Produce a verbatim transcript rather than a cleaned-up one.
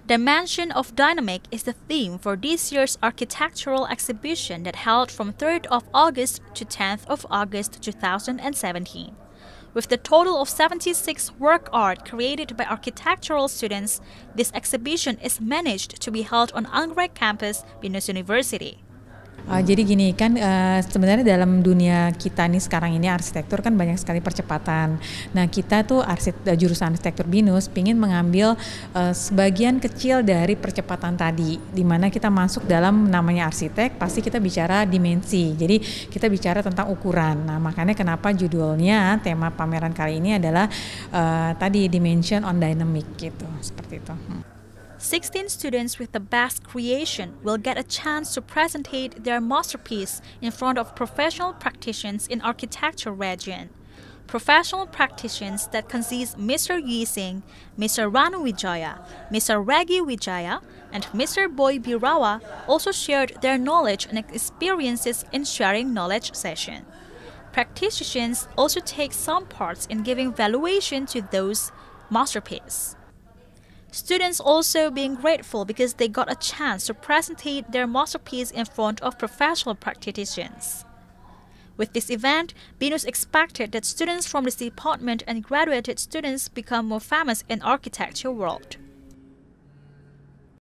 Dimension of Dynamic is the theme for this year's architectural exhibition that held from third of August to tenth of August two thousand seventeen. With the total of seventy-six work art created by architectural students, this exhibition is managed to be held on Anggrek campus, BINUS University. Uh, jadi gini kan uh, sebenarnya dalam dunia kita nih sekarang ini arsitektur kan banyak sekali percepatan. Nah kita tuh arsit, jurusan arsitektur BINUS pingin mengambil uh, sebagian kecil dari percepatan tadi, di mana kita masuk dalam namanya arsitek pasti kita bicara dimensi. Jadi kita bicara tentang ukuran. Nah makanya kenapa judulnya tema pameran kali ini adalah uh, tadi Dimension on Dynamic gitu, seperti itu. Hmm. sixteen students with the best creation will get a chance to presentate their masterpiece in front of professional practitioners in architecture region. Professional practitioners that consist Mister Yi Singh, Mister Ranu Wijaya, Mister Regi Wijaya, and Mister Boy Birawa also shared their knowledge and experiences in sharing knowledge session. Practitioners also take some parts in giving valuation to those masterpieces. Students also being grateful because they got a chance to presentate their masterpiece in front of professional practitioners. With this event, BINUS expected that students from this department and graduated students become more famous in architecture world.